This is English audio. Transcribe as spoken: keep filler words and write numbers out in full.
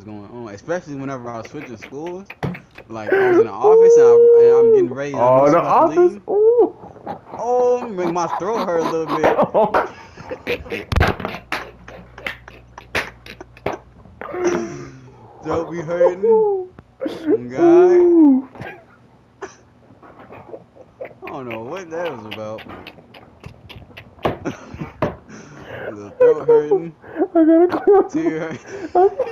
going on, especially whenever I was switching schools. Like I was in the office and, I, and I'm getting ready. I know Oh, she the about to office. leave. Ooh. Oh, make my throat hurt a little bit. Throat be hurting. Oh God, Ooh. I don't know what that was about. The throat hurting. I gotta clear Tear hurt.